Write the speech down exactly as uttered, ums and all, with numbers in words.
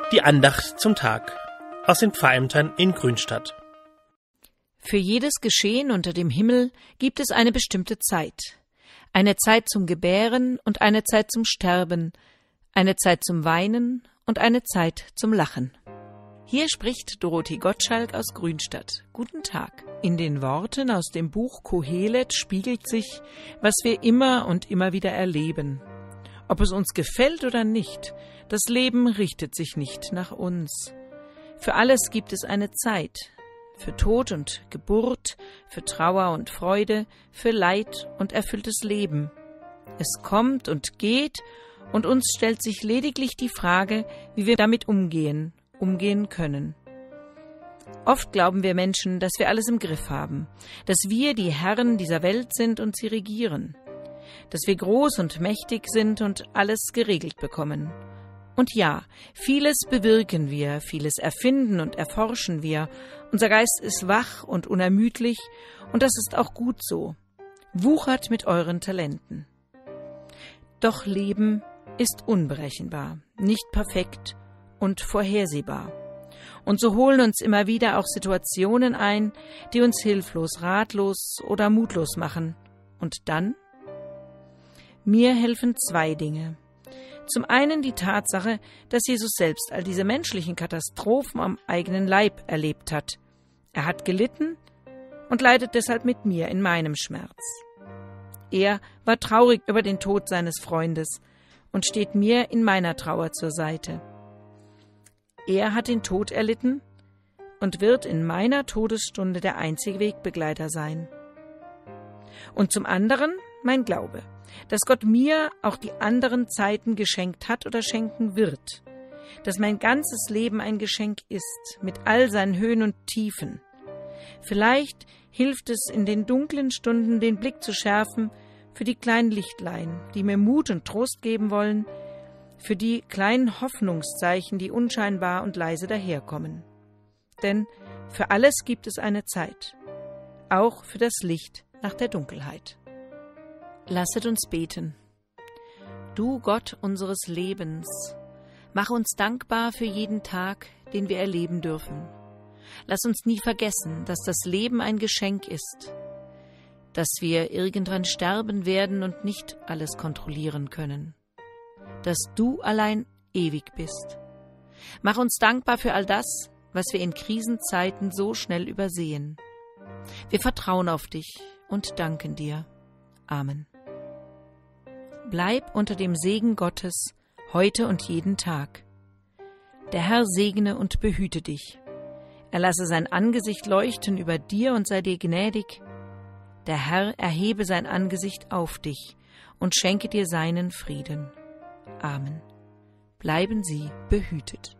Die Andacht zum Tag aus den Pfarrämtern in Grünstadt. Für jedes Geschehen unter dem Himmel gibt es eine bestimmte Zeit. Eine Zeit zum Gebären und eine Zeit zum Sterben, eine Zeit zum Weinen und eine Zeit zum Lachen. Hier spricht Dorothee Gottschalk aus Grünstadt. Guten Tag. In den Worten aus dem Buch Kohelet spiegelt sich, was wir immer und immer wieder erleben. Ob es uns gefällt oder nicht, das Leben richtet sich nicht nach uns. Für alles gibt es eine Zeit. Für Tod und Geburt, für Trauer und Freude, für Leid und erfülltes Leben. Es kommt und geht, und uns stellt sich lediglich die Frage, wie wir damit umgehen, umgehen können. Oft glauben wir Menschen, dass wir alles im Griff haben, dass wir die Herren dieser Welt sind und sie regieren, dass wir groß und mächtig sind und alles geregelt bekommen. Und ja, vieles bewirken wir, vieles erfinden und erforschen wir. Unser Geist ist wach und unermüdlich, und das ist auch gut so. Wuchert mit euren Talenten. Doch Leben ist unberechenbar, nicht perfekt und vorhersehbar. Und so holen uns immer wieder auch Situationen ein, die uns hilflos, ratlos oder mutlos machen. Und dann? Mir helfen zwei Dinge. Zum einen die Tatsache, dass Jesus selbst all diese menschlichen Katastrophen am eigenen Leib erlebt hat. Er hat gelitten und leidet deshalb mit mir in meinem Schmerz. Er war traurig über den Tod seines Freundes und steht mir in meiner Trauer zur Seite. Er hat den Tod erlitten und wird in meiner Todesstunde der einzige Wegbegleiter sein. Und zum anderen mein Glaube, dass Gott mir auch die anderen Zeiten geschenkt hat oder schenken wird, dass mein ganzes Leben ein Geschenk ist, mit all seinen Höhen und Tiefen. Vielleicht hilft es in den dunklen Stunden, den Blick zu schärfen für die kleinen Lichtlein, die mir Mut und Trost geben wollen, für die kleinen Hoffnungszeichen, die unscheinbar und leise daherkommen. Denn für alles gibt es eine Zeit, auch für das Licht nach der Dunkelheit. Lasset uns beten. Du Gott unseres Lebens, mach uns dankbar für jeden Tag, den wir erleben dürfen. Lass uns nie vergessen, dass das Leben ein Geschenk ist, dass wir irgendwann sterben werden und nicht alles kontrollieren können, dass du allein ewig bist. Mach uns dankbar für all das, was wir in Krisenzeiten so schnell übersehen. Wir vertrauen auf dich und danken dir. Amen. Bleib unter dem Segen Gottes heute und jeden Tag. Der Herr segne und behüte dich. Er lasse sein Angesicht leuchten über dir und sei dir gnädig. Der Herr erhebe sein Angesicht auf dich und schenke dir seinen Frieden. Amen. Bleiben Sie behütet.